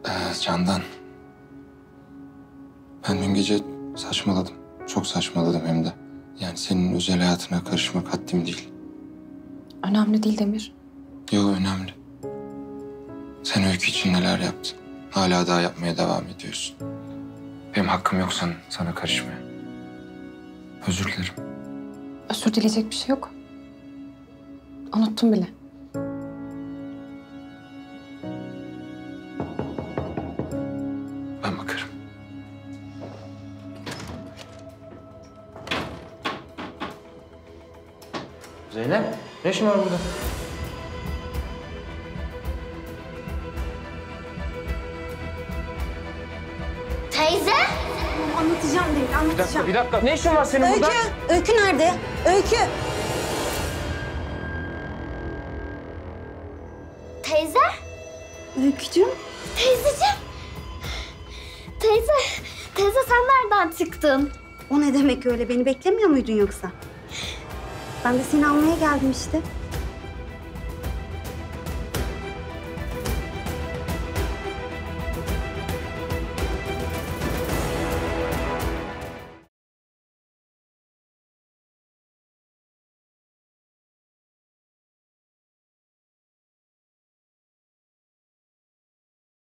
Candan. Ben dün gece saçmaladım. Çok saçmaladım hem de. Yani senin özel hayatına karışmak haddim değil. Önemli değil Demir. Yo, önemli. Sen Öykü için neler yaptın? Hala daha yapmaya devam ediyorsun. Benim hakkım yok sana karışmaya. Özür dilerim. Özür dileyecek bir şey yok. Unuttum bile. Ben bakarım. Zeynep, ne işin var burada? Teyze? Anlatacağım Demir, anlatacağım. Bir dakika. Ne işin var senin burada? Öykü nerede? Öykü! Teyze? Öykücüğüm. Teyzeciğim. Teyze sen nereden çıktın? O ne demek öyle? Beni beklemiyor muydun yoksa? Ben de seni almaya geldim işte.